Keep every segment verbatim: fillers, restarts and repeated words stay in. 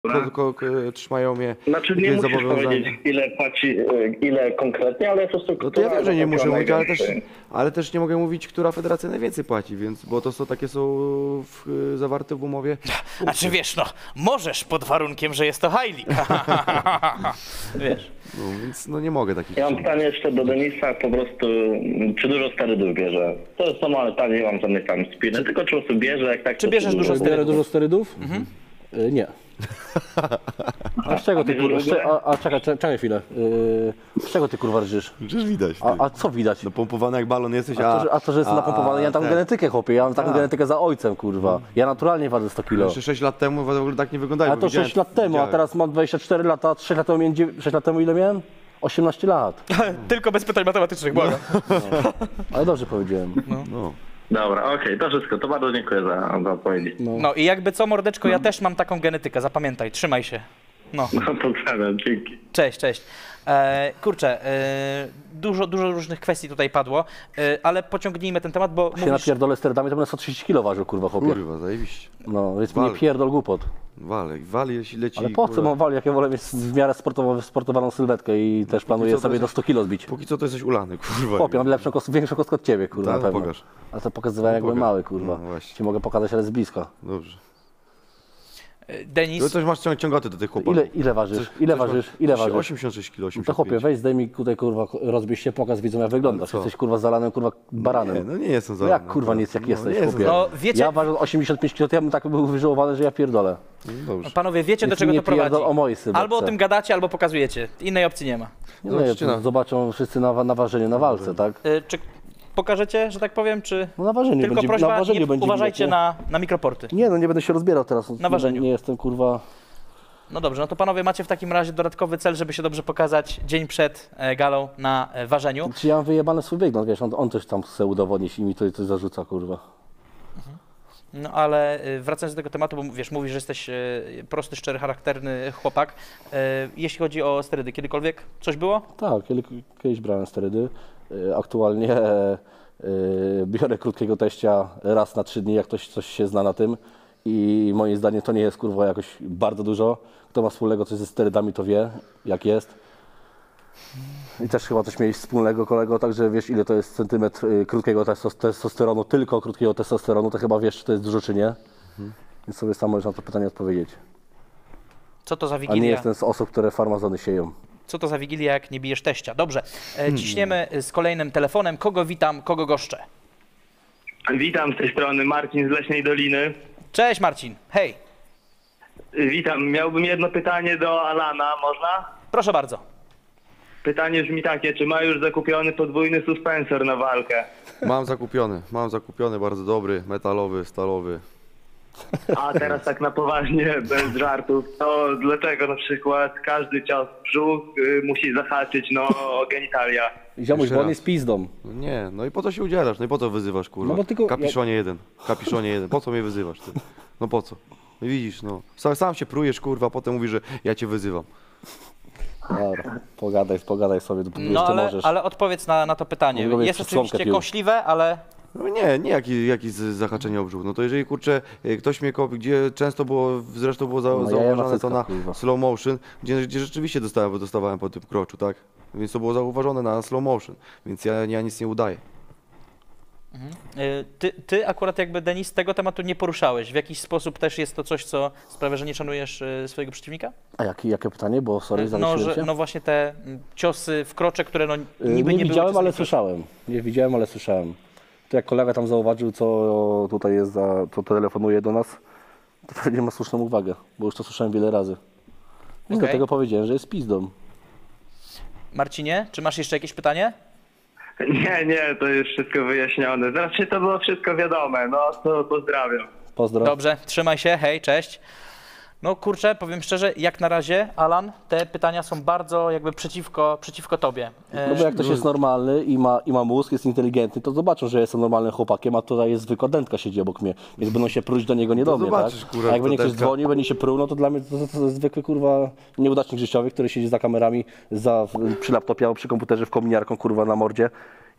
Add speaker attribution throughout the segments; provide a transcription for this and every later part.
Speaker 1: tylko trzymają mnie.
Speaker 2: Znaczy nie musisz powiedzieć, ile płaci, ile konkretnie, ale po prostu...
Speaker 1: No to ja wiem, że nie muszę mówić, ale też, ale też nie mogę mówić, która federacja najwięcej płaci, więc, bo to są takie są w, zawarte w umowie.
Speaker 3: A czy wiesz, no, możesz pod warunkiem, że jest to High League. Wiesz.
Speaker 1: No więc no nie mogę takich.
Speaker 2: Ja mam pytanie jeszcze do Denisa, po prostu, czy dużo sterydów bierze? To jest normalne pytanie, nie mam żadnych tam spiny, tylko czy po prostu bierze, jak tak...
Speaker 3: Czy bierzesz dużo sterydów?
Speaker 4: Bierę dużo sterydów? Mhm. Y, nie. A z czego ty kurwa, a, a czekaj, czekaj chwilę, yy, z czego ty kurwa rżysz?
Speaker 1: Przecież widać. Ty.
Speaker 4: A, a co widać?
Speaker 1: No pompowany jak balon jesteś,
Speaker 4: a... A to, a to że jest napompowany, ja tam
Speaker 1: ten.
Speaker 4: genetykę chłopie, ja mam taką a. genetykę za ojcem kurwa. Ja naturalnie ważę sto kilo.
Speaker 1: Jeszcze sześć lat temu w ogóle tak nie wyglądało.
Speaker 4: A to sześć lat temu, widziałem. A teraz mam dwadzieścia cztery lata, trzy lat temu miałem, sześć lat temu ile miałem? osiemnaście lat.
Speaker 3: Tylko bez pytań matematycznych, błagam.
Speaker 4: No. Ale dobrze powiedziałem.
Speaker 1: No. No.
Speaker 2: Dobra, okej, okay, to wszystko. To bardzo dziękuję za, za odpowiedzi.
Speaker 3: No. no i jakby co, mordeczko, no. ja też mam taką genetykę, zapamiętaj, trzymaj się. No,
Speaker 2: no pozdrawiam, dzięki.
Speaker 3: Cześć, cześć. E, kurczę, e, dużo, dużo różnych kwestii tutaj padło, e, ale pociągnijmy ten temat, bo
Speaker 4: się
Speaker 3: mówisz...
Speaker 4: napierdolę sterydami, to będę sto trzydzieści kilo ważył, kurwa, chłopie.
Speaker 1: Kurwa, zajebiście.
Speaker 4: No, więc mnie pierdol głupot.
Speaker 1: Wale, wali, jeśli leci...
Speaker 4: Ale po co mam wali, jak ja wolę mieć w miarę sportowo, sportowaną sylwetkę i też planuję sobie do sto kilo zbić.
Speaker 1: Póki co to jesteś ulany, kurwa.
Speaker 4: Chłopie, mam lepszą kostkę, większą kostkę od ciebie, kurwa,
Speaker 1: tak,
Speaker 4: na pewno.
Speaker 1: Pokaż.
Speaker 4: Ale to pokazywałem, jak byłem mały, kurwa. No, Ci mogę pokazać, ale z bliska.
Speaker 1: Dobrze.
Speaker 3: Denis...
Speaker 1: No coś masz ciągoty do tych chłopaków.
Speaker 4: Ile, ile ważysz? Coś, ile coś ważysz? Ile ważysz?
Speaker 1: osiemdziesiąt sześć kilo, osiemdziesiąt pięć.
Speaker 4: To chłopie, weź zdejmij tutaj, kurwa, rozbierz się, pokaz widzom, jak wyglądasz. Jesteś, kurwa, zalanym, kurwa, baranem.
Speaker 1: Nie, no nie jestem zalany.
Speaker 4: No jak, kurwa, nie jest, jak
Speaker 1: no,
Speaker 4: jesteś,
Speaker 1: nie
Speaker 4: chłopie?
Speaker 3: No, wiecie...
Speaker 4: Ja ważę osiemdziesiąt pięć kilo, to ja bym tak był wyżyłowany, że ja pierdolę.
Speaker 1: Dobrze.
Speaker 3: Panowie, wiecie, do czego
Speaker 4: nie
Speaker 3: to prowadzi.
Speaker 4: O mojej sylwetce.
Speaker 3: Albo o tym gadacie, albo pokazujecie. Innej opcji nie ma.
Speaker 4: Nie, no, no, zobaczą wszyscy na, na ważeniu, na walce, tak?
Speaker 3: Y, czy pokażecie, że tak powiem, czy...
Speaker 4: No na ważeniu
Speaker 3: Tylko
Speaker 4: będzie,
Speaker 3: prośba,
Speaker 4: na ważeniu
Speaker 3: nie,
Speaker 4: będzie
Speaker 3: uważajcie
Speaker 4: widać,
Speaker 3: na, na mikroporty.
Speaker 4: Nie, no nie będę się rozbierał teraz.
Speaker 3: Na ważeniu.
Speaker 4: Nie, nie jestem, kurwa...
Speaker 3: No dobrze, no to panowie macie w takim razie dodatkowy cel, żeby się dobrze pokazać dzień przed e, galą na e, ważeniu.
Speaker 4: Czy ja mam wyjebany swój wygląd, wiesz, on, on coś tam chce udowodnić i mi to coś zarzuca, kurwa.
Speaker 3: Mhm. No ale e, wracając do tego tematu, bo wiesz, mówisz, że jesteś e, prosty, szczery, charakterny chłopak. E, jeśli chodzi o sterydy, kiedykolwiek coś było?
Speaker 4: Tak, kiedyś brałem sterydy. E, aktualnie e, biorę krótkiego teścia raz na trzy dni, jak ktoś coś się zna na tym. I moim zdaniem to nie jest, kurwa, jakoś bardzo dużo. Kto ma wspólnego coś ze sterydami, to wie, jak jest. I też chyba coś mieli wspólnego, kolego, także wiesz, ile to jest centymetr y, krótkiego testosteronu, tylko krótkiego testosteronu, to chyba wiesz, czy to jest dużo, czy nie. Mhm. Więc sobie sam możesz na to pytanie odpowiedzieć.
Speaker 3: Co to za wigilia?
Speaker 4: A nie jestem z osób, które farmazony sieją.
Speaker 3: Co to za wigilia, jak nie bijesz teścia? Dobrze, e, ciśniemy z kolejnym telefonem. Kogo witam, kogo goszczę?
Speaker 5: Witam z tej strony, Marcin z Leśnej Doliny.
Speaker 3: Cześć Marcin, hej.
Speaker 5: Witam, miałbym jedno pytanie do Alana, można?
Speaker 3: Proszę bardzo.
Speaker 5: Pytanie brzmi takie, czy ma już zakupiony podwójny suspensor na walkę?
Speaker 1: Mam zakupiony, mam zakupiony, bardzo dobry, metalowy, stalowy.
Speaker 5: A teraz tak na poważnie, bez żartów, to dlaczego na przykład każdy cios w brzuch y, musi zahaczyć no, o genitalia?
Speaker 4: Ziomuś, bo on jest pizdą.
Speaker 1: No nie, no i po co się udzielasz? No i po co wyzywasz, kurwa?
Speaker 4: No bo tylko...
Speaker 1: Kapiszonie jeden, kapiszonie jeden, po co mnie wyzywasz ty? No po co? No widzisz, no. Sam, sam się prujesz, kurwa, potem mówisz, że ja cię wyzywam.
Speaker 4: Dobra, pogadaj, pogadaj sobie, dopóki
Speaker 3: no,
Speaker 4: jeszcze
Speaker 3: ale,
Speaker 4: możesz.
Speaker 3: ale odpowiedz na, na to pytanie. Jest oczywiście kąśliwe, ale...
Speaker 1: No nie, nie jakieś jakieś zahaczenie o brzuch. No to jeżeli, kurczę, ktoś mnie kopi, gdzie często było, zresztą było za, no, zauważone to na kurwa. slow motion, gdzie, gdzie rzeczywiście dostałem, dostawałem po tym kroczu, tak? Więc to było zauważone na slow motion, więc ja, ja nic nie udaję.
Speaker 3: Mhm. Ty, ty akurat jakby, Denis, tego tematu nie poruszałeś. W jakiś sposób też jest to coś, co sprawia, że nie szanujesz swojego przeciwnika?
Speaker 4: A jakie, jakie pytanie? Bo sorry,
Speaker 3: no, że, no właśnie te ciosy w krocze, które no niby
Speaker 4: nie,
Speaker 3: nie
Speaker 4: widziałem,
Speaker 3: były
Speaker 4: ale słyszałem. Nie widziałem, ale słyszałem. To jak kolega tam zauważył, co tutaj jest za, co telefonuje do nas, to pewnie ma słuszną uwagę, bo już to słyszałem wiele razy. Więc okay. Dlatego powiedziałem, że jest pizdą.
Speaker 3: Marcinie, czy masz jeszcze jakieś pytanie?
Speaker 5: Nie, nie, to już wszystko wyjaśnione. Znaczy to było wszystko wiadome, no to pozdrawiam.
Speaker 4: Pozdro.
Speaker 3: Dobrze, trzymaj się, hej, cześć. No kurczę, powiem szczerze, jak na razie, Alan, te pytania są bardzo jakby przeciwko, przeciwko tobie.
Speaker 4: No bo jak ktoś jest normalny i ma, i ma mózg, jest inteligentny, to zobaczą, że jestem normalnym chłopakiem, a tutaj jest zwykła dętka siedzi obok mnie, więc będą się pruć do niego, nie do mnie, tak?
Speaker 1: Kurwa,
Speaker 4: a jak będzie ktoś dzwonił, będzie się pruł, no to dla mnie to, to, to jest zwykły, kurwa, nieudacznik życiowy, który siedzi za kamerami, za, przy laptopie albo przy komputerze w kominiarką, kurwa, na mordzie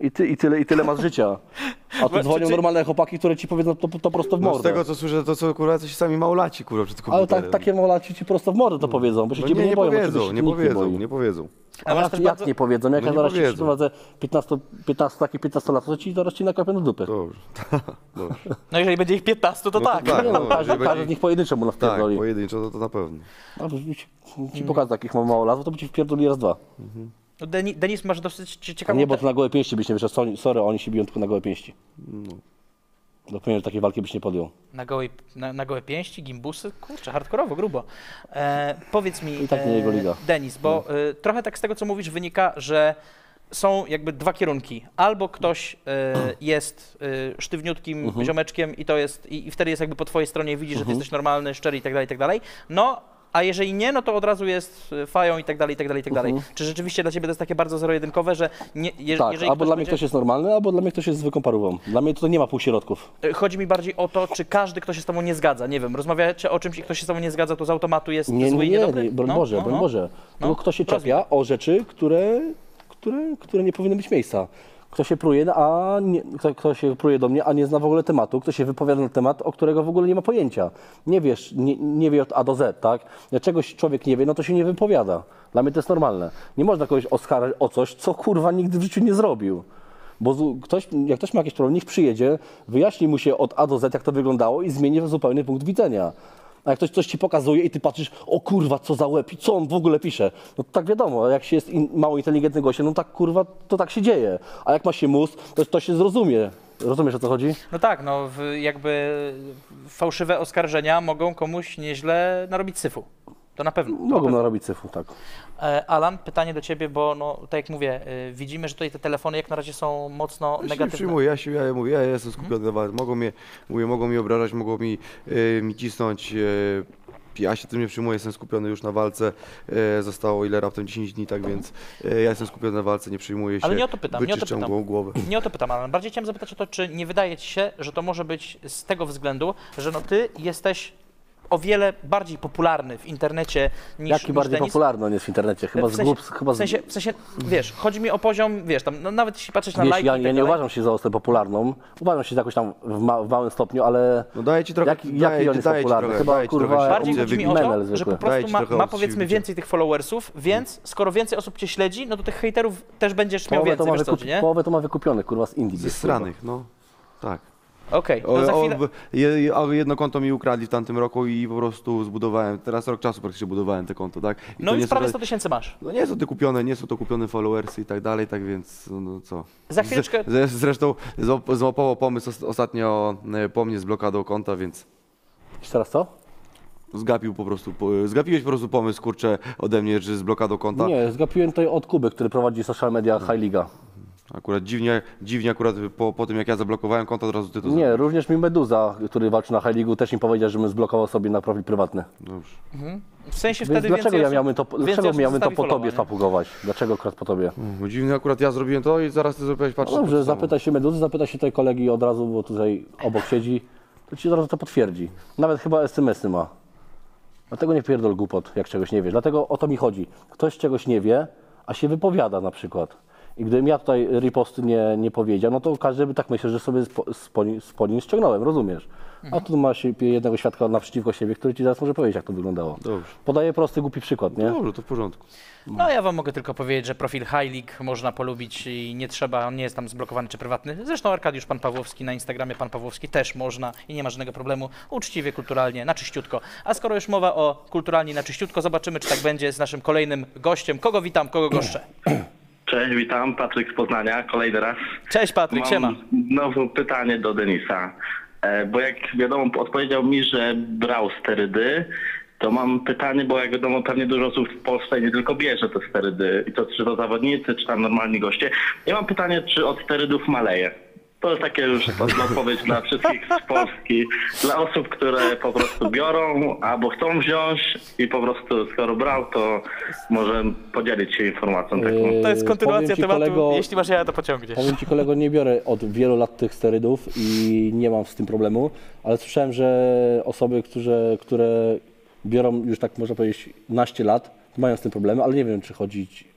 Speaker 4: I, ty, i, tyle, i tyle masz życia. A tu dzwonią
Speaker 3: czy-
Speaker 4: normalne chłopaki, które ci powiedzą to, to prosto w
Speaker 1: No z
Speaker 4: mordę.
Speaker 1: tego co słyszę, to co kurwa, coś sami małolaci kurwa przed
Speaker 4: Ale
Speaker 1: komputerem.
Speaker 4: tak, takie molaci ci prosto w mordę to powiedzą, bo się
Speaker 1: No
Speaker 4: ciebie
Speaker 1: nie,
Speaker 4: nie,
Speaker 1: nie
Speaker 4: boją.
Speaker 1: powiedzą,
Speaker 4: oczywiście
Speaker 1: nie
Speaker 4: nikt
Speaker 1: powiedzą,
Speaker 4: boi.
Speaker 1: nie powiedzą.
Speaker 3: A
Speaker 4: A
Speaker 3: masz
Speaker 4: jak,
Speaker 3: też
Speaker 4: jak
Speaker 3: bardzo...
Speaker 4: nie powiedzą? Jak
Speaker 1: No
Speaker 4: ja
Speaker 1: nie
Speaker 4: zaraz ci
Speaker 1: powiedzą.
Speaker 4: przyprowadzę piętnaście, piętnaście, takich piętnasto lat, to ci zaraz ci nakapię na dupę.
Speaker 1: Dobrze. Dobrze.
Speaker 3: No jeżeli będzie ich piętnaście, to
Speaker 1: No to
Speaker 3: tak.
Speaker 1: tak.
Speaker 4: Nie, no,
Speaker 1: no,
Speaker 4: każdy,
Speaker 1: jeżeli
Speaker 4: każdy
Speaker 1: będzie-
Speaker 4: z nich pojedynczo mu
Speaker 1: Tak,
Speaker 4: wpierdoli.
Speaker 1: pojedynczo to, to na pewno.
Speaker 4: No, ci, ci pokażę takich małolatów, to by ci wpierdoli raz, dwa.
Speaker 3: No, Deni- Denis, masz dosyć cie-
Speaker 4: A
Speaker 3: ciekawą...
Speaker 4: nie, bo
Speaker 3: te-
Speaker 4: to na gołe pięści byś nie wyszedł. Sorry, sorry, oni się biją tylko na gołe pięści.
Speaker 1: No.
Speaker 4: Dopewnie, że takiej walki byś nie podjął.
Speaker 3: Na gołe, na, na gołe pięści, gimbusy? Kurczę, hardkorowo, grubo. E, powiedz mi,
Speaker 4: I tak nie jego liga.
Speaker 3: Denis, bo e, trochę tak z tego, co mówisz, wynika, że są jakby dwa kierunki. Albo ktoś e, jest e, sztywniutkim
Speaker 4: Mhm.
Speaker 3: ziomeczkiem i to jest, i, i wtedy jest jakby po twojej stronie, widzi, że ty jesteś normalny, szczery i tak dalej, i tak dalej. No, a jeżeli nie, no to od razu jest e, fają i tak dalej, i tak dalej, i tak dalej. Czy rzeczywiście dla ciebie to jest takie bardzo zero-jedynkowe, że nie, je,
Speaker 4: Tak,
Speaker 3: jeżeli
Speaker 4: albo dla mnie
Speaker 3: będzie...
Speaker 4: ktoś jest normalny, albo dla mnie ktoś jest zwykłą parówą. Dla mnie to nie ma półśrodków.
Speaker 3: Chodzi mi bardziej o to, czy każdy, kto się z tobą nie zgadza, nie wiem, rozmawiacie o czymś i ktoś się z tobą nie zgadza, to z automatu jest
Speaker 4: Nie,
Speaker 3: zły
Speaker 4: nie,
Speaker 3: i
Speaker 4: nie,
Speaker 3: niedobry?
Speaker 4: nie broń
Speaker 3: No,
Speaker 4: Boże,
Speaker 3: no,
Speaker 4: broń
Speaker 3: no.
Speaker 4: Boże.
Speaker 3: No,
Speaker 4: Tylko kto się
Speaker 3: rozumiem.
Speaker 4: czepia o rzeczy, które, które, które nie powinny mieć miejsca. Kto się pruje, a nie, kto, kto się pruje do mnie, a nie zna w ogóle tematu, kto się wypowiada na temat, o którego w ogóle nie ma pojęcia. Nie wiesz, nie, nie wie od A do Z, tak? Jak czegoś człowiek nie wie, no to się nie wypowiada. Dla mnie to jest normalne. Nie można kogoś oskarżać o coś, co kurwa nigdy w życiu nie zrobił. Bo z- ktoś, jak ktoś ma jakiś problem, niech przyjedzie, wyjaśni mu się od A do Z, jak to wyglądało i zmieni zupełnie punkt widzenia. A jak ktoś coś ci pokazuje i ty patrzysz, o kurwa, co za łeb i co on w ogóle pisze. No to tak wiadomo, jak się jest in, mało inteligentnym gościem, no tak kurwa, to tak się dzieje. A jak ma się mózg, to to się zrozumie. Rozumiesz, o co chodzi?
Speaker 3: No tak, no w, jakby fałszywe oskarżenia mogą komuś nieźle narobić syfu. To na pewno. To na
Speaker 4: Mogą
Speaker 3: pewno.
Speaker 4: narobić cyfru, tak.
Speaker 3: E, Alan, pytanie do ciebie, bo no, tak jak mówię, y, widzimy, że tutaj te telefony jak na razie są mocno
Speaker 1: Ja się nie
Speaker 3: negatywne.
Speaker 1: przyjmuję, ja się ja mówię, ja jestem skupiony na walce. Mogą mnie, mówię, mogą mi obrażać, mogą mi, e, mi cisnąć. E, ja się tym nie przyjmuję, jestem skupiony już na walce. E, zostało ile raptem dziesięć dni, tak więc e, ja jestem skupiony na walce, nie przyjmuję się.
Speaker 3: Ale nie o to pytam, nie o to
Speaker 1: wyczyszczam
Speaker 3: pytam.
Speaker 1: głą- głowę.
Speaker 3: Nie o to pytam, ale bardziej chciałem zapytać o to, czy nie wydaje ci się, że to może być z tego względu, że no ty jesteś o wiele bardziej popularny w internecie niż,
Speaker 4: Jaki
Speaker 3: niż
Speaker 4: bardziej
Speaker 3: Denis?
Speaker 4: popularny on jest w internecie? Chyba
Speaker 3: w
Speaker 4: z
Speaker 3: sensie,
Speaker 4: głup, chyba
Speaker 3: w,
Speaker 4: z...
Speaker 3: sensie, w sensie, wiesz, chodzi mi o poziom, wiesz, tam, no, nawet jeśli patrzeć na
Speaker 4: Wiesz,
Speaker 3: lajki
Speaker 4: ja,
Speaker 3: i tak
Speaker 4: ja nie
Speaker 3: dalej,
Speaker 4: uważam się za osobę popularną. Uważam się za jakoś tam w, ma, w małym stopniu, ale
Speaker 1: No daję ci trochę,
Speaker 4: jaki,
Speaker 1: daję,
Speaker 4: jaki on jest
Speaker 1: daję ci
Speaker 4: popularny?
Speaker 1: trochę,
Speaker 4: Chyba
Speaker 1: daję ci
Speaker 4: kurwa
Speaker 1: trochę
Speaker 3: bardziej
Speaker 1: się
Speaker 3: chodzi mi o
Speaker 1: menel
Speaker 3: to, że
Speaker 1: zwykły.
Speaker 3: po prostu
Speaker 1: Daję ci
Speaker 3: ma,
Speaker 1: trochę
Speaker 3: ma
Speaker 1: opcji
Speaker 3: powiedzmy
Speaker 1: wybicia.
Speaker 3: więcej tych followersów, więc skoro więcej osób cię śledzi, no to tych hejterów też będziesz miał
Speaker 4: połowę to,
Speaker 3: więcej,
Speaker 4: ma
Speaker 3: wiesz co,
Speaker 4: wykupi,
Speaker 3: nie?
Speaker 4: połowę to ma wykupione, kurwa, z Indii.
Speaker 1: Ze
Speaker 4: gdzieś, kurwa.
Speaker 1: stranych, no. Tak.
Speaker 3: Okej,
Speaker 1: O,
Speaker 3: to za
Speaker 1: o,
Speaker 3: chwilę...
Speaker 1: w- je- a jedno konto mi ukradli w tamtym roku i po prostu zbudowałem, teraz rok czasu praktycznie budowałem te konto, tak? I
Speaker 3: No
Speaker 1: to
Speaker 3: i
Speaker 1: nie
Speaker 3: już prawie
Speaker 1: są
Speaker 3: sto
Speaker 1: te-
Speaker 3: tysięcy masz.
Speaker 1: No nie są to kupione, nie są to kupione followersy i tak dalej, tak więc no, no co.
Speaker 3: Za chwileczkę...
Speaker 1: Z, zresztą złap- złapało pomysł os- ostatnio e, po mnie z blokadą konta, więc
Speaker 4: Jeszcze raz co?
Speaker 1: zgapił po prostu, po, zgapiłeś po prostu pomysł, kurczę, ode mnie, że z blokadą konta.
Speaker 4: Nie, zgapiłem tutaj od Kuby, który prowadzi social media High Liga.
Speaker 1: Akurat dziwnie, dziwnie akurat po, po tym jak ja zablokowałem konto, od razu ty to
Speaker 4: Nie, również mi Meduza, który walczy na High League, też mi powiedział, żebym zblokował sobie na profil prywatny.
Speaker 1: Dobrze.
Speaker 3: W sensie
Speaker 4: Więc
Speaker 3: wtedy
Speaker 4: dlaczego
Speaker 3: więcej
Speaker 4: ja
Speaker 3: osób,
Speaker 4: miałbym to,
Speaker 3: więcej
Speaker 4: dlaczego
Speaker 3: osób
Speaker 4: miałbym to
Speaker 3: zostawi
Speaker 4: po
Speaker 3: followa,
Speaker 4: tobie
Speaker 3: nie?
Speaker 4: spapugować? Dlaczego akurat po tobie?
Speaker 1: Bo dziwnie akurat ja zrobiłem to i zaraz ty zrobiłeś, patrz.
Speaker 4: No dobrze, zapytaj się Meduzy, zapytaj się tej kolegi od razu, bo tutaj obok siedzi, to ci od razu to potwierdzi. Nawet chyba es em esy ma. Dlatego nie pierdol głupot, jak czegoś nie wiesz. Dlatego o to mi chodzi. Ktoś czegoś nie wie, a się wypowiada na przykład. I gdybym ja tutaj ripost nie, nie powiedział, no to każdy by tak myślał, że sobie spo, sponi, sponi ściągnąłem, rozumiesz? A tu masz jednego świadka naprzeciwko siebie, który ci zaraz może powiedzieć, jak to wyglądało.
Speaker 1: Dobrze.
Speaker 4: Podaję prosty, głupi przykład, nie?
Speaker 1: Dobrze, to w porządku.
Speaker 3: No ja wam mogę tylko powiedzieć, że profil High League można polubić i nie trzeba, on nie jest tam zblokowany czy prywatny. Zresztą Arkadiusz Pan Pawłowski na Instagramie Pan Pawłowski też można i nie ma żadnego problemu. Uczciwie, kulturalnie, na czyściutko. A skoro już mowa o kulturalnie, na czyściutko, zobaczymy, czy tak będzie z naszym kolejnym gościem. Kogo witam, kogo goszczę?
Speaker 5: Cześć, witam, Patryk z Poznania, kolejny raz.
Speaker 3: Cześć Patryk, siema.
Speaker 5: Mam znowu pytanie do Denisa, e, bo jak wiadomo odpowiedział mi, że brał sterydy, to mam pytanie, bo jak wiadomo pewnie dużo osób w Polsce nie tylko bierze te sterydy, i to czy to zawodnicy, czy tam normalni goście. Ja mam pytanie, czy od sterydów maleje? To jest takie już odpowiedź dla wszystkich z Polski, dla osób, które po prostu biorą albo chcą wziąć i po prostu skoro brał, to może podzielić się informacją taką.
Speaker 4: Yy,
Speaker 3: To jest kontynuacja
Speaker 4: powiem ci,
Speaker 3: tematu,
Speaker 4: kolego,
Speaker 3: jeśli masz jaja, to pociągniesz.
Speaker 4: Powiem ci kolego, nie biorę od wielu lat tych sterydów i nie mam z tym problemu, ale słyszałem, że osoby, które, które biorą już tak można powiedzieć naście lat, mają z tym problemy, ale nie wiem, czy chodzi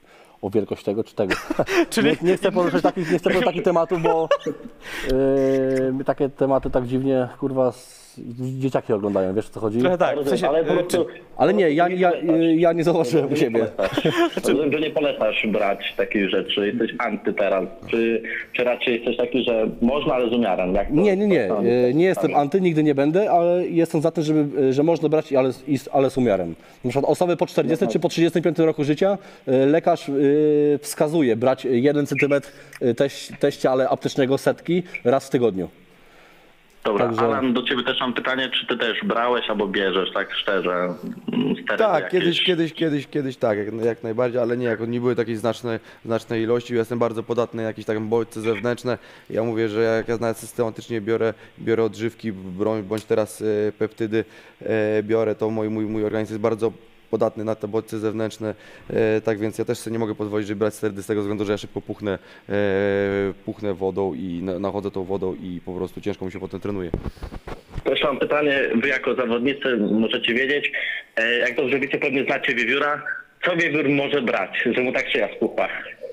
Speaker 4: o wielkość tego czy tego.
Speaker 3: Czyli-
Speaker 4: nie, nie chcę poruszyć takich, nie chcę poruszyć takich tematów, bo yy, takie tematy tak dziwnie, kurwa, z, dzieciaki oglądają, wiesz o co chodzi?
Speaker 3: Trochę tak, w sensie,
Speaker 2: ale po
Speaker 3: y,
Speaker 2: prostu...
Speaker 4: Ale nie, ja, ja, ja nie zauważyłem u siebie.
Speaker 2: Rozumiem, że nie polecasz brać takich rzeczy, jesteś anty teraz, czy, czy raczej jesteś taki, że można, ale z umiarem? Jak to,
Speaker 4: Nie, nie, nie,
Speaker 2: to-
Speaker 4: e, nie jestem anty, nigdy nie będę, ale jestem za tym, żeby, że można brać, ale, i z- ale z umiarem. Na przykład osoby po czterdziestym czy po trzydziestym piątym roku życia e, lekarz e, wskazuje brać jeden centymetr e, teś, teścia, ale aptecznego setki raz w tygodniu.
Speaker 5: Dobra,
Speaker 4: Także-
Speaker 5: Alan, do ciebie też mam pytanie, czy ty też brałeś albo bierzesz, tak szczerze, mm, sterydy
Speaker 1: Tak,
Speaker 5: jakieś?
Speaker 1: kiedyś, kiedyś, kiedyś, kiedyś tak, jak, jak najbardziej, ale nie, jak nie były takiej znacznej, znacznej ilości, ja jestem bardzo podatny na jakieś tam bodźce zewnętrzne. Ja mówię, że jak ja nawet systematycznie biorę, biorę odżywki, broń, bądź teraz e, peptydy e, biorę, to mój, mój, mój organizm jest bardzo podatny na te bodźce zewnętrzne, e, tak więc ja też sobie nie mogę pozwolić, żeby brać sterydy z tego względu, że ja szybko puchnę, e, puchnę wodą i na, nachodzę tą wodą i po prostu ciężko mi się potem trenuje.
Speaker 2: Też mam pytanie, wy jako zawodnicy możecie wiedzieć, e, jak dobrze wiecie, pewnie znacie wiewióra, co wiewiór może brać, że mu tak szyja spuchła?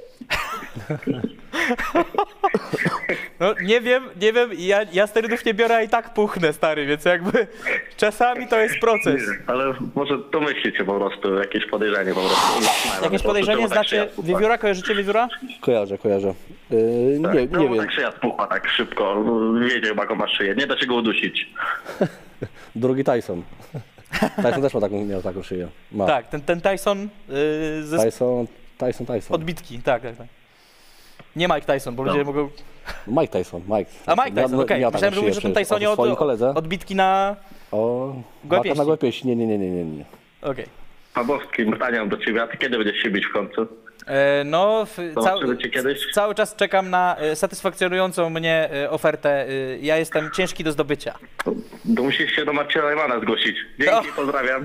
Speaker 3: No nie wiem, nie wiem, ja, ja sterydów nie biorę, a i tak puchnę, stary, więc jakby czasami to jest proces.
Speaker 2: Ale może domyślicie po prostu, jakieś podejrzenie po prostu.
Speaker 3: Jakieś podejrzenie, znacie wiewióra, kojarzycie wiewióra?
Speaker 4: Kojarzę, kojarzę. E, nie,
Speaker 2: No
Speaker 4: nie
Speaker 2: bo
Speaker 4: wiem,
Speaker 2: tak szyja spuchła tak szybko, wiedział jaką ma szyję, nie da się go udusić.
Speaker 4: drugi Tyson. Tyson też ma taką, miał taką szyję. Ma.
Speaker 3: Tak, ten, ten Tyson yy, ze
Speaker 4: Tyson, Tyson, Tyson.
Speaker 3: odbitki, tak, tak, tak. Nie Mike Tyson, bo ludzie
Speaker 2: No.
Speaker 3: mogą...
Speaker 4: Mike Tyson, Mike.
Speaker 3: A Mike Tyson,
Speaker 4: Miał-
Speaker 3: okej.
Speaker 4: miał taką
Speaker 3: Myślałem, że mówisz o
Speaker 4: szyję
Speaker 3: tym
Speaker 4: przecież.
Speaker 3: Tysonie
Speaker 4: O
Speaker 3: od,
Speaker 4: swoim koledze.
Speaker 3: odbitki na...
Speaker 4: O,
Speaker 3: Gołe
Speaker 4: walka
Speaker 3: pieści.
Speaker 4: na gołe pieści. Nie, nie, nie, nie, nie, nie.
Speaker 3: Okej.
Speaker 2: Pawłowski, pytanie mam do ciebie, a ty kiedy będziesz się bić w końcu?
Speaker 3: E, No, w,
Speaker 2: Zobaczymy cię kiedyś?
Speaker 3: cały czas czekam na e, satysfakcjonującą mnie e, ofertę. E, Ja jestem ciężki do zdobycia.
Speaker 2: To, to musisz się do Marcina Najmana zgłosić. Dzięki,
Speaker 3: No.
Speaker 2: pozdrawiam.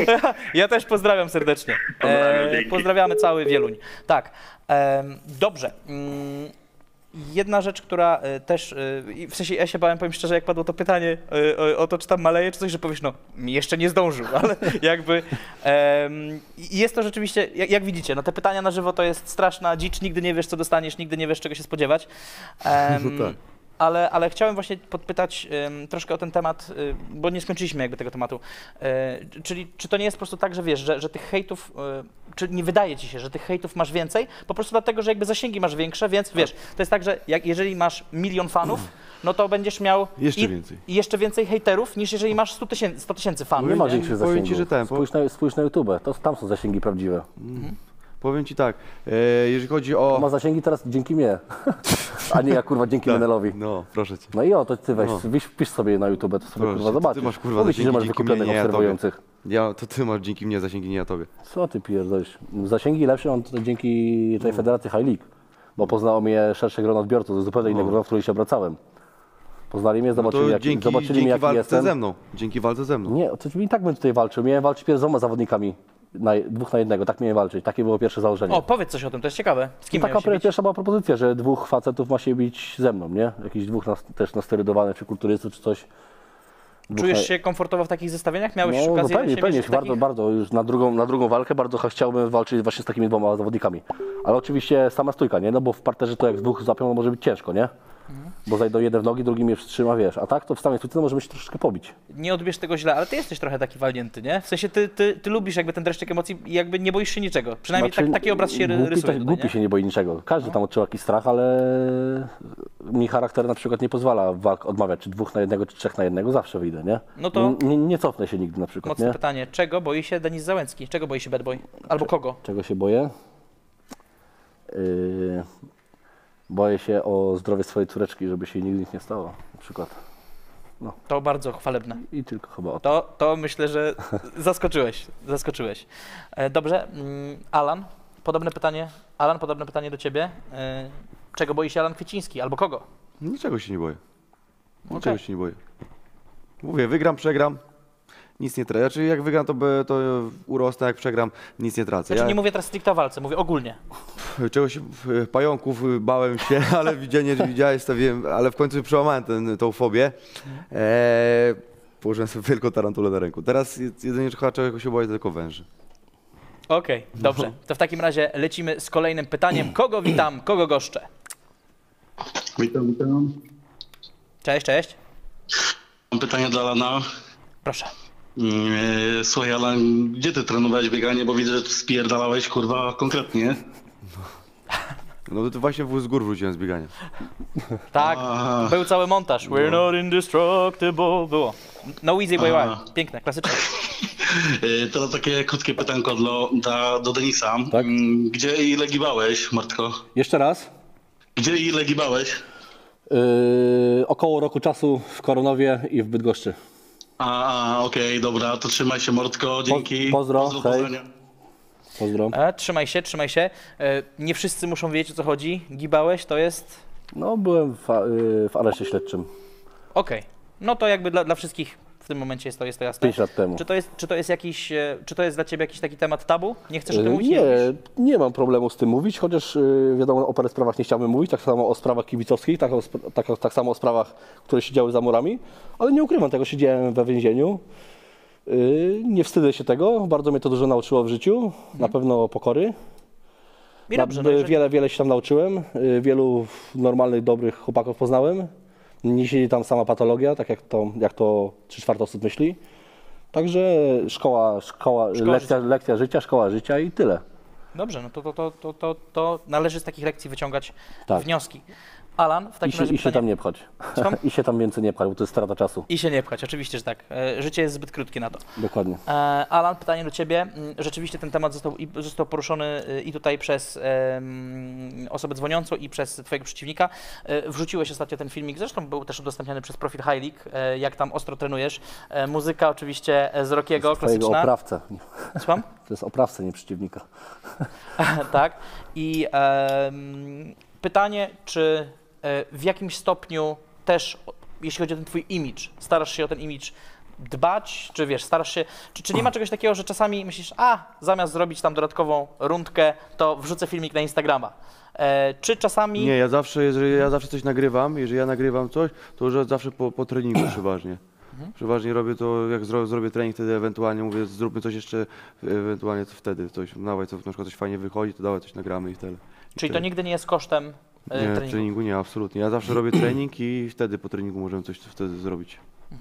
Speaker 3: Ja też pozdrawiam serdecznie.
Speaker 2: Pozdrawiam,
Speaker 3: E,
Speaker 2: dzięki.
Speaker 3: pozdrawiamy cały Wieluń. Tak, em, dobrze. Mm, Jedna rzecz, która e, też, e, i w sensie ja się bałem, powiem szczerze, jak padło to pytanie e, o, o to, czy tam maleje, czy coś, że powiesz, no jeszcze nie zdążył, ale jakby em, i jest to rzeczywiście, jak, jak widzicie, no te pytania na żywo to jest straszna dzicz, nigdy nie wiesz, co dostaniesz, nigdy nie wiesz, czego się spodziewać. Em,
Speaker 1: No tak.
Speaker 3: Ale, ale chciałem właśnie podpytać em, troszkę o ten temat, y, bo nie skończyliśmy jakby tego tematu. E, czyli czy to nie jest po prostu tak, że wiesz, że, że tych hejtów, y, czy nie wydaje ci się, że tych hejtów masz więcej, po prostu dlatego, że jakby zasięgi masz większe, więc wiesz, to jest tak, że jak, jeżeli masz milion fanów, no to będziesz miał
Speaker 1: Jeszcze
Speaker 3: i,
Speaker 1: więcej.
Speaker 3: i jeszcze więcej hejterów, niż jeżeli masz sto tysięcy, sto tysięcy fanów.
Speaker 4: Nie ma
Speaker 1: Powiem-
Speaker 4: większych
Speaker 1: powiem ci,
Speaker 4: zasięgów.
Speaker 1: że ten, po-
Speaker 4: Spójrz na, spójrz na YouTube, to, tam są zasięgi prawdziwe.
Speaker 1: Powiem ci tak, e, jeżeli chodzi o...
Speaker 4: Ma zasięgi teraz dzięki mnie, a nie ja kurwa dzięki Menelowi.
Speaker 1: No, proszę cię.
Speaker 4: No i o, to ty weź,
Speaker 1: No.
Speaker 4: wpisz, wpisz sobie na YouTube, to sobie
Speaker 1: Proszę,
Speaker 4: kurwa
Speaker 1: to ty
Speaker 4: zobaczysz.
Speaker 1: masz, kurwa,
Speaker 4: Mówię ci, że
Speaker 1: zasięgi
Speaker 4: masz
Speaker 1: dzięki
Speaker 4: wykupionych
Speaker 1: mnie, nie ja tobie.
Speaker 4: obserwujących.
Speaker 1: Ja, to ty masz dzięki mnie zasięgi, nie ja tobie.
Speaker 4: Co ty pierdolisz? Zasięgi lepsze mam to dzięki tej federacji High League, bo poznało mnie szersze grono odbiorców, to zupełnie inne grono, w którym się obracałem. Poznali mnie,
Speaker 1: No
Speaker 4: zobaczyli,
Speaker 1: to
Speaker 4: jak,
Speaker 1: dzięki,
Speaker 4: zobaczyli mnie,
Speaker 1: dzięki
Speaker 4: jaki
Speaker 1: walce
Speaker 4: jestem.
Speaker 1: ze mną. Dzięki walce ze mną.
Speaker 4: Nie, to i tak bym tutaj walczył. Miałem walczyć pierw z dwoma zawodnikami, na, dwóch na jednego, tak miałem walczyć. Takie było pierwsze założenie.
Speaker 3: O, powiedz coś o tym, to jest ciekawe. Z kim
Speaker 4: I taka
Speaker 3: miałeś się bić?
Speaker 4: pierwsza była propozycja, że dwóch facetów ma się bić ze mną, nie? Jakichś dwóch nas, też nasterydowanych, czy kulturystów, czy coś. Dwóch
Speaker 3: Czujesz
Speaker 4: na-
Speaker 3: się komfortowo w takich zestawieniach? Miałeś
Speaker 4: No, no
Speaker 3: okazję
Speaker 4: pewnie,
Speaker 3: się
Speaker 4: pewnie,
Speaker 3: mierzyć w
Speaker 4: bardzo,
Speaker 3: takich?
Speaker 4: bardzo, już na drugą, na drugą walkę bardzo ch- chciałbym walczyć właśnie z takimi dwoma zawodnikami. Ale oczywiście sama stójka, nie? No bo w parterze to jak dwóch zapią, no może być ciężko, nie?
Speaker 3: Mhm.
Speaker 4: Bo zajdą jeden w nogi, drugi mnie przytrzyma, wiesz. A tak to w samej stójce no, możemy się troszeczkę pobić.
Speaker 3: Nie odbierz tego źle, ale ty jesteś trochę taki walnięty, nie? W sensie ty, ty, ty lubisz jakby ten dreszczyk emocji i jakby nie boisz się niczego. Przynajmniej
Speaker 4: Znaczy,
Speaker 3: tak, taki obraz się ry-
Speaker 4: głupi,
Speaker 3: rysuje.
Speaker 4: to-
Speaker 3: tutaj,
Speaker 4: Głupi
Speaker 3: nie?
Speaker 4: się nie boi niczego. Każdy tam odczuwa jakiś strach, ale mi charakter na przykład nie pozwala walk odmawiać, czy dwóch na jednego, czy trzech na jednego, zawsze wyjdę, nie?
Speaker 3: No to-
Speaker 4: Nie, nie cofnę się nigdy na przykład,
Speaker 3: Mocne
Speaker 4: nie?
Speaker 3: pytanie. Czego boi się Denis Załęcki? Czego boi się Bad Boy? Albo kogo?
Speaker 4: Czego się boję? Yy, boję się o zdrowie swojej córeczki, żeby się jej nigdy nic nie stało, na przykład.
Speaker 3: To bardzo chwalebne.
Speaker 4: I tylko chyba o to.
Speaker 3: To, to myślę, że zaskoczyłeś. Zaskoczyłeś. E, Dobrze. mm, Alan, podobne pytanie. Alan, podobne pytanie do ciebie. E, Czego boi się Alan Kwieciński? Albo kogo?
Speaker 1: Niczego się nie boję. Niczego
Speaker 3: Okej.
Speaker 1: się nie boję. Mówię, wygram, przegram, nic nie tracę. Znaczy jak wygram, to, by, to urosnę, jak przegram, nic nie tracę.
Speaker 3: Znaczy
Speaker 1: Ja
Speaker 3: nie mówię teraz stricte o walce, mówię ogólnie.
Speaker 1: czegoś, e, pająków e, bałem się, ale widziałem, nie widziałem, stawiłem, ale w końcu przełamałem ten, tą fobię. E, położyłem sobie wielką tarantulę na ręku. Teraz jedynie chyba czego się boję, to tylko węży.
Speaker 3: Okej, dobrze. To w takim razie lecimy z kolejnym pytaniem. Kogo witam, kogo goszczę?
Speaker 6: Witam, witam.
Speaker 3: Cześć, cześć.
Speaker 6: Mam pytanie dla Alana.
Speaker 3: Proszę.
Speaker 6: Eee, Słuchaj, Alan, gdzie ty trenowałeś bieganie? Bo widzę, że spierdalałeś, kurwa, konkretnie.
Speaker 1: No to właśnie w z gór wróciłem z biegania.
Speaker 3: Tak,
Speaker 6: A.
Speaker 3: był cały montaż. We're not indestructible. Było. No easy way
Speaker 6: A.
Speaker 3: wide. Piękne, klasyczne.
Speaker 6: Eee, Teraz takie krótkie pytanko dla, dla, do Denisa.
Speaker 4: Tak.
Speaker 6: Mm, Gdzie i ile gibałeś, Martko?
Speaker 4: Jeszcze raz.
Speaker 6: Gdzie i ile gibałeś?
Speaker 4: Yy, około roku czasu w Koronowie i w Bydgoszczy.
Speaker 6: A, a okej, dobra, to trzymaj się, Mordko, dzięki.
Speaker 4: pozdro, hej.
Speaker 6: pozdrowienia.
Speaker 4: Pozdro.
Speaker 3: E, trzymaj się, trzymaj się. E, nie wszyscy muszą wiedzieć, o co chodzi. Gibałeś, to jest...
Speaker 4: No, byłem w, yy, w areszcie śledczym
Speaker 3: Okej. No to jakby dla, dla wszystkich w tym momencie jest to, jest to jasne.
Speaker 4: pięć lat temu.
Speaker 3: Czy to jest, czy to jest jakiś, e, czy to jest dla ciebie jakiś taki temat tabu? Nie chcesz o tym
Speaker 4: Yy,
Speaker 3: mówić?
Speaker 4: Nie,
Speaker 3: lubisz?
Speaker 4: nie mam problemu z tym mówić, chociaż yy, wiadomo, o parę sprawach nie chciałbym mówić, tak samo o sprawach kibicowskich, tak, o, spra- tak, tak samo o sprawach, które się działy za murami, ale nie ukrywam tego, siedziałem we więzieniu. Yy, nie wstydzę się tego, bardzo mnie to dużo nauczyło w życiu, na pewno pokory.
Speaker 3: I dobrze,
Speaker 4: Na-
Speaker 3: no jeżeli...
Speaker 4: Wiele, wiele się tam nauczyłem, yy, wielu normalnych, dobrych chłopaków poznałem. Nie siedzi tam sama patologia, tak jak to, jak to trzy czwarte osób myśli. Także szkoła, szkoła,
Speaker 3: Szkoła
Speaker 4: lekcja, lekcja życia, szkoła życia i tyle.
Speaker 3: Dobrze, no to, to, to, to, to, to należy z takich lekcji wyciągać
Speaker 4: Tak.
Speaker 3: wnioski. Alan, w
Speaker 4: I
Speaker 3: takim
Speaker 4: się,
Speaker 3: razie
Speaker 4: i się
Speaker 3: pytanie...
Speaker 4: tam nie pchać.
Speaker 3: Słucham?
Speaker 4: I się tam więcej nie pchać, bo to jest strata czasu.
Speaker 3: I się nie pchać, oczywiście, że tak. E, Życie jest zbyt krótkie na to.
Speaker 4: Dokładnie.
Speaker 3: E, Alan, pytanie do Ciebie. Mm, Rzeczywiście ten temat został, i- został poruszony y, i tutaj przez em, osobę dzwoniącą i przez Twojego przeciwnika. E, Wrzuciłeś ostatnio ten filmik, zresztą był też udostępniany przez profil High League, e, jak tam ostro trenujesz. E, Muzyka oczywiście e, z Rockiego,
Speaker 4: Twojego
Speaker 3: klasyczna.
Speaker 4: oprawcę.
Speaker 3: Słucham?
Speaker 4: To jest oprawca, nie przeciwnika.
Speaker 3: Tak. I em, pytanie, czy e, w jakimś stopniu też, o- jeśli chodzi o ten twój imidż, starasz się o ten imidż dbać, czy wiesz, starasz się, czy, czy nie ma czegoś takiego, że czasami myślisz, a zamiast zrobić tam dodatkową rundkę, to wrzucę filmik na Instagrama. E, czy czasami...
Speaker 1: Nie, ja zawsze, jeżeli ja zawsze coś nagrywam, jeżeli ja nagrywam coś, to już zawsze po, po treningu przeważnie. Przeważnie robię to, jak zro, zrobię trening, wtedy ewentualnie mówię, zróbmy coś jeszcze, ewentualnie to wtedy coś, dawaj, co na przykład coś fajnie wychodzi, to dawaj coś nagramy i tyle. I
Speaker 3: Czyli to
Speaker 1: tyle.
Speaker 3: nigdy nie jest kosztem e,
Speaker 1: Nie,
Speaker 3: treningu.
Speaker 1: treningu nie, absolutnie. Ja zawsze robię trening i wtedy po treningu możemy coś wtedy zrobić.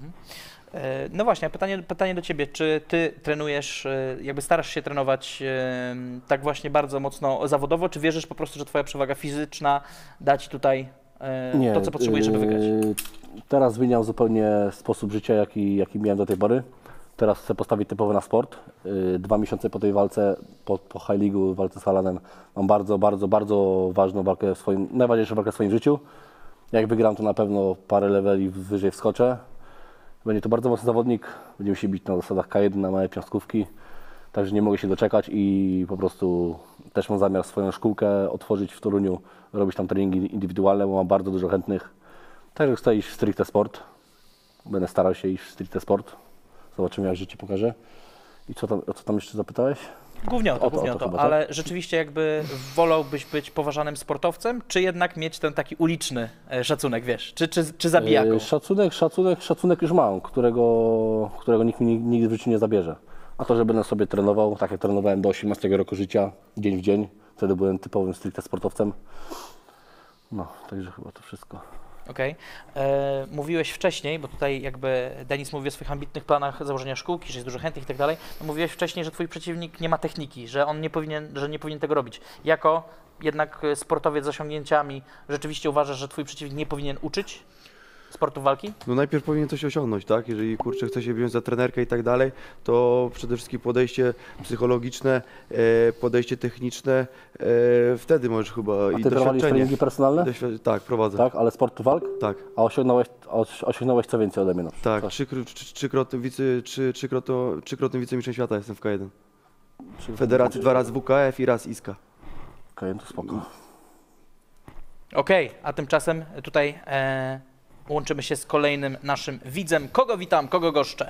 Speaker 3: E, No właśnie, pytanie, pytanie do Ciebie, czy Ty trenujesz, e, jakby starasz się trenować e, tak właśnie bardzo mocno zawodowo, czy wierzysz po prostu, że Twoja przewaga fizyczna da Ci tutaj e, to, co potrzebujesz, żeby wygrać?
Speaker 4: yy, Teraz zmieniam zupełnie sposób życia, jaki, jaki miałem do tej pory. Teraz chcę postawić typowo na sport. Yy, Dwa miesiące po tej walce, po, po High League'u, walce z Alanem, mam bardzo, bardzo, bardzo ważną walkę w swoim, najważniejszą walkę w swoim życiu. Jak wygram, to na pewno parę leveli wyżej wskoczę. Będzie to bardzo mocny zawodnik, będziemy się bić na zasadach K jeden, na małe piąstkówki, także nie mogę się doczekać i po prostu też mam zamiar swoją szkółkę otworzyć w Toruniu, robić tam treningi indywidualne, bo mam bardzo dużo chętnych. Także chcę iść w stricte sport, będę starał się iść w stricte sport, zobaczymy jak życie pokaże. I co tam, o co tam jeszcze zapytałeś?
Speaker 3: Głównie o to,
Speaker 4: O to,
Speaker 3: głównie
Speaker 4: o
Speaker 3: o
Speaker 4: to
Speaker 3: to,
Speaker 4: chyba, tak?
Speaker 3: ale rzeczywiście jakby wolałbyś być poważanym sportowcem, czy jednak mieć ten taki uliczny e, szacunek, wiesz, czy, czy, czy zabijaką?
Speaker 4: Yy, Szacunek, szacunek, szacunek już mam, którego, którego nikt mi nigdy w życiu nie zabierze. A to, że będę sobie trenował, tak jak trenowałem do osiemnastego roku życia, dzień w dzień, wtedy byłem typowym stricte sportowcem. No, także chyba to wszystko.
Speaker 3: Okej. E, Mówiłeś wcześniej, bo tutaj jakby Denis mówi o swoich ambitnych planach założenia szkółki, że jest dużo chętnych i tak dalej. No, mówiłeś wcześniej, że twój przeciwnik nie ma techniki, że on nie powinien, że nie powinien tego robić. Jako jednak e, sportowiec z osiągnięciami, rzeczywiście uważasz, że twój przeciwnik nie powinien uczyć sportu walki?
Speaker 1: No najpierw powinien coś osiągnąć, tak? Jeżeli kurczę chce się wziąć za trenerkę i tak dalej, to przede wszystkim podejście psychologiczne, e, podejście techniczne, e, wtedy możesz chyba
Speaker 4: A
Speaker 1: i
Speaker 4: ty prowadzisz
Speaker 1: doświadczenie.
Speaker 4: treningi personalne?
Speaker 1: Doświ- tak, prowadzę.
Speaker 4: Tak, ale sportu walk?
Speaker 1: Tak.
Speaker 4: A osiągnąłeś, osi- osiągnąłeś co więcej ode mnie na przykład?
Speaker 1: Tak, trzykry- trzy- trzykrotny, wicy, trzy, trzykrotno, trzykrotny wicemistrzem świata jestem w K jeden. W federacji dwa razy W K F i raz Iska.
Speaker 4: Okej, to spoko.
Speaker 3: Okej, a tymczasem tutaj e, łączymy się z kolejnym naszym widzem. Kogo witam, kogo goszczę?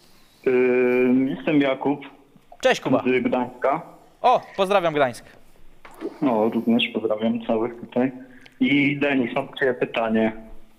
Speaker 7: Yy, Jestem Jakub
Speaker 3: Cześć Kuba.
Speaker 7: z Gdańska.
Speaker 3: O, pozdrawiam Gdańsk.
Speaker 7: No, również pozdrawiam całych tutaj. I Denis, mam do Ciebie pytanie.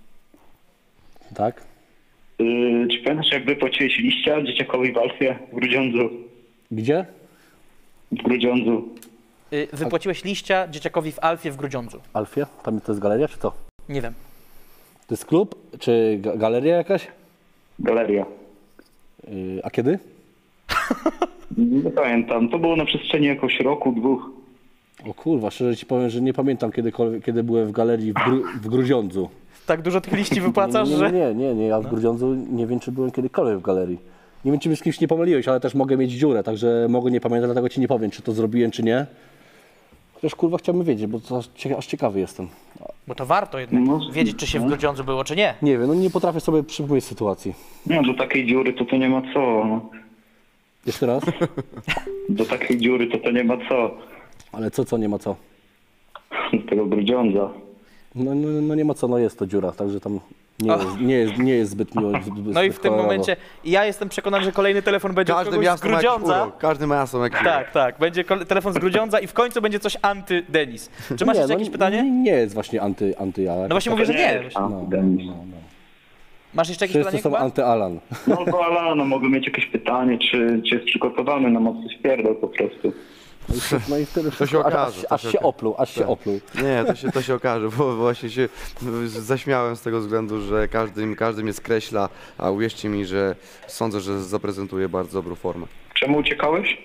Speaker 4: Tak?
Speaker 7: Yy, czy pamiętasz, jak wypłaciłeś liścia dzieciakowi walce w Grudziądzu?
Speaker 4: Gdzie?
Speaker 7: W Grudziądzu.
Speaker 3: Y, wypłaciłeś liścia dzieciakowi w Alfie w Grudziądzu.
Speaker 4: Alfie? Tam to jest galeria, czy co?
Speaker 3: Nie wiem.
Speaker 4: To jest klub, czy ga galeria jakaś?
Speaker 7: Galeria.
Speaker 4: Yy, a kiedy?
Speaker 7: Nie pamiętam. To było na przestrzeni jakoś roku, dwóch.
Speaker 4: O kurwa, szczerze ci powiem, że nie pamiętam kiedykolwiek, kiedy byłem w galerii w, Gru w Grudziądzu.
Speaker 3: Tak dużo tych liści wypłacasz,
Speaker 4: nie, nie,
Speaker 3: że...
Speaker 4: nie, nie, nie, ja w Grudziądzu nie wiem, czy byłem kiedykolwiek w galerii. Nie wiem, czy mnie z kimś nie pomyliłeś, ale też mogę mieć dziurę, także mogę nie pamiętać, dlatego ci nie powiem, czy to zrobiłem, czy nie. Chociaż kurwa chciałbym wiedzieć, bo to aż, cieka aż ciekawy jestem.
Speaker 3: Bo to warto jednak
Speaker 7: No,
Speaker 3: wiedzieć, czy się w Grudziądzu było, czy nie.
Speaker 4: Nie wiem, no nie potrafię sobie przypomnieć sytuacji.
Speaker 7: No, do takiej dziury to to nie ma co. No.
Speaker 4: Jeszcze raz?
Speaker 7: Do takiej dziury to to nie ma co.
Speaker 4: Ale co, co, nie ma co?
Speaker 7: Do tego Grudziądza.
Speaker 4: No, no, no nie ma co, no jest to dziura, także tam nie jest, nie jest, nie jest zbyt miło. Zbyt
Speaker 3: No i w tym momencie ja jestem przekonany, że kolejny telefon będzie od
Speaker 1: Każdy
Speaker 3: kogoś z
Speaker 1: miasto ma jakiś
Speaker 3: Grudziądza.
Speaker 1: urok. Każdy ma jasno jakiś urok.
Speaker 3: Tak, tak. Będzie kole- telefon z Grudziądza i w końcu będzie coś anty-Denis. Czy masz
Speaker 4: nie,
Speaker 3: jeszcze
Speaker 4: no,
Speaker 3: jakieś pytanie?
Speaker 4: Nie, nie jest właśnie anty, anty ja.
Speaker 3: No właśnie mówię, że nie.
Speaker 7: A,
Speaker 4: No,
Speaker 7: Denis.
Speaker 4: no, no.
Speaker 3: Masz jeszcze jakieś
Speaker 4: Wszyscy
Speaker 3: pytanie,
Speaker 4: są
Speaker 3: Kuba?
Speaker 4: anty-Alan.
Speaker 7: No to Alano, mogę mieć jakieś pytanie, czy, czy jest przygotowany na mocny spierdol po prostu.
Speaker 4: No i wtedy
Speaker 1: To się
Speaker 4: wszystko-
Speaker 1: okaże,
Speaker 4: Aż,
Speaker 1: to
Speaker 4: aż
Speaker 1: się
Speaker 4: się
Speaker 1: okaże.
Speaker 4: opluł, aż się
Speaker 1: Tak.
Speaker 4: opluł.
Speaker 1: Nie, to się, to się okaże, bo właśnie się zaśmiałem z tego względu, że każdy, każdy mnie skreśla, a uwierzcie mi, że sądzę, że zaprezentuję bardzo dobrą formę.
Speaker 7: Czemu uciekałeś?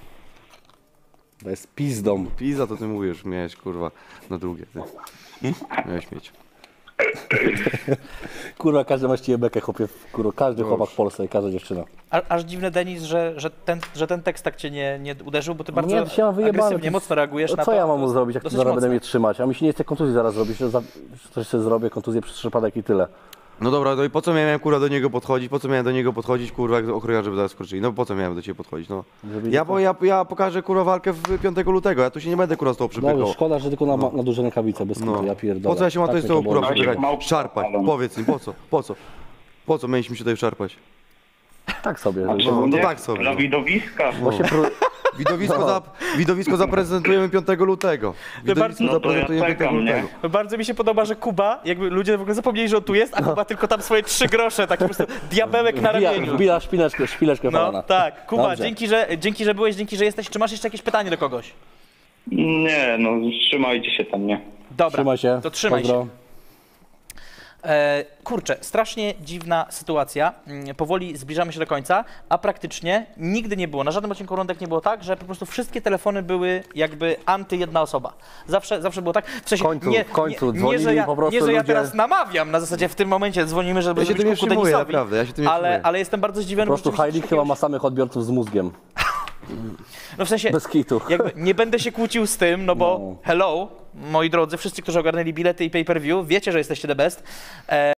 Speaker 4: To jest pizdą.
Speaker 1: Pizza to ty mówisz, miałeś kurwa na drugie, ty. Miałeś mieć.
Speaker 4: Kurwa, każdy ma ściję bekę, chłopie. Kurwa, każdy
Speaker 1: Boże.
Speaker 4: chłopak w Polsce i każda dziewczyna.
Speaker 3: A, aż dziwne, Denis, że, że, ten, że ten tekst tak cię nie, nie uderzył, bo ty bardzo
Speaker 4: Nie, to się mam wyjebane.
Speaker 3: agresywnie, mocno reagujesz
Speaker 4: No
Speaker 3: na
Speaker 4: co
Speaker 3: to.
Speaker 4: ja
Speaker 3: to
Speaker 4: mam mu
Speaker 3: jest
Speaker 4: zrobić, jak
Speaker 3: dosyć
Speaker 4: zaraz będę
Speaker 3: mocne.
Speaker 4: mnie trzymać? A mi się nie chce kontuzji zaraz zrobić, że za... że coś sobie zrobię, kontuzję przez przypadek i tyle.
Speaker 1: No dobra, no i po co miałem kurwa do niego podchodzić? Po co miałem do niego podchodzić, kurwa, jak ochroniarze by zaraz skoczyli? No po co miałem do ciebie podchodzić, no?
Speaker 4: Żeby
Speaker 1: Ja,
Speaker 4: nie-
Speaker 1: bo, ja, ja pokażę kurwa walkę w piątego lutego, ja tu się nie będę kurwa z tobą przypykał.
Speaker 4: No szkoda, że tylko na, na duże rękawice, bez
Speaker 1: No.
Speaker 4: no. ja pierdolę.
Speaker 1: Po co ja się mam
Speaker 4: Tak
Speaker 1: tutaj z
Speaker 4: mnie
Speaker 1: tobą
Speaker 4: to
Speaker 1: kurwa
Speaker 4: boli.
Speaker 7: Ale
Speaker 1: przypykać?
Speaker 7: mało
Speaker 1: Szarpać,
Speaker 7: ale-
Speaker 1: powiedz mi, po co? Po co? Po co mieliśmy się tutaj szarpać?
Speaker 4: Tak sobie.
Speaker 7: A
Speaker 4: żeby-
Speaker 7: czemu
Speaker 1: no
Speaker 7: nie?
Speaker 1: tak sobie.
Speaker 7: Dla widowiska.
Speaker 4: Właśnie pró...
Speaker 1: Widowisko, za, widowisko zaprezentujemy piątego lutego. Widowisko
Speaker 3: bardzo-
Speaker 7: No to ja
Speaker 1: zaprezentujemy piątego
Speaker 7: czekam, nie?
Speaker 1: lutego.
Speaker 3: Bardzo mi się podoba, że Kuba, jakby ludzie w ogóle zapomnieli, że on tu jest, a Kuba tylko tam swoje trzy grosze, taki po prostu diabełek na
Speaker 4: Wbija,
Speaker 3: ramieniu.
Speaker 4: wbija szpileczkę, szpileczkę
Speaker 3: No
Speaker 4: falana.
Speaker 3: tak, Kuba,
Speaker 4: Dobrze.
Speaker 3: dzięki że, dzięki, że byłeś, dzięki, że jesteś. Czy masz jeszcze jakieś pytanie do kogoś?
Speaker 7: Nie, no trzymajcie się tam, nie?
Speaker 3: Dobra,
Speaker 4: Trzymaj się.
Speaker 3: to trzymaj
Speaker 4: Pozdro.
Speaker 3: się. E, kurczę, strasznie dziwna sytuacja. Mm, Powoli zbliżamy się do końca, a praktycznie nigdy nie było, na żadnym odcinku Rundek nie było tak, że po prostu wszystkie telefony były jakby anty jedna osoba. Zawsze, zawsze było tak. W sensie,
Speaker 4: W końcu,
Speaker 3: nie,
Speaker 4: w końcu
Speaker 3: nie, nie,
Speaker 4: dzwonili
Speaker 3: że ja,
Speaker 4: po prostu
Speaker 3: nie, że ja
Speaker 4: ludzie.
Speaker 3: teraz namawiam, na zasadzie w tym momencie dzwonimy, żeby
Speaker 1: Ja się tym nie
Speaker 3: zrobić kuku
Speaker 1: przejmuję,
Speaker 3: Denisowi,
Speaker 1: naprawdę, ja się tym nie
Speaker 3: ale,
Speaker 1: przejmuję.
Speaker 3: ale jestem bardzo zdziwiony.
Speaker 4: Po prostu
Speaker 3: bo rzeczywiście
Speaker 4: Heilig chyba ma
Speaker 3: jakiegoś-
Speaker 4: samych odbiorców z mózgiem.
Speaker 3: No w sensie,
Speaker 4: Bez kitu.
Speaker 3: jakby nie będę się kłócił z tym, no bo
Speaker 4: No.
Speaker 3: hello, moi drodzy, wszyscy, którzy ogarnęli bilety i pay-per-view, wiecie, że jesteście the best. E,